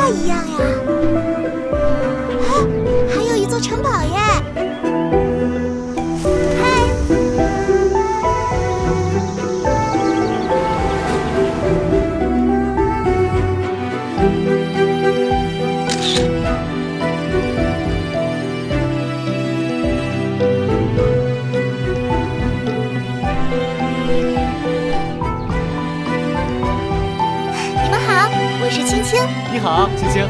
画一样呀！啊，还有一座城堡耶！嗨，你们好，我是青青。 你好，青青。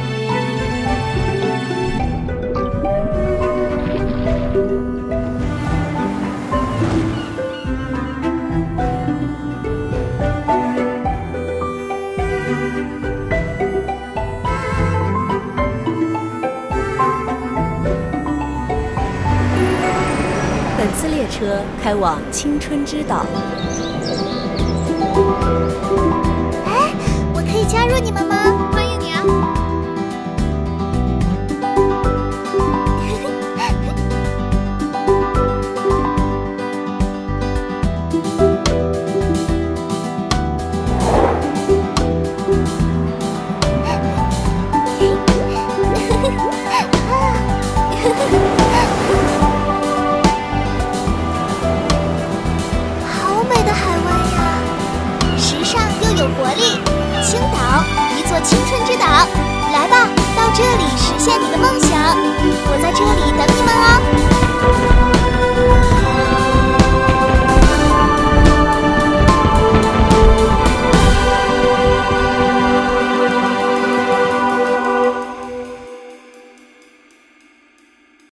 本次列车开往青春之岛。 哎，我可以加入你们吗？ 欢迎你啊！ 好美的海湾呀，时尚又有活力。青岛，一座青春之岛。来吧，到这里实现你的梦想。我在这里等你们哦。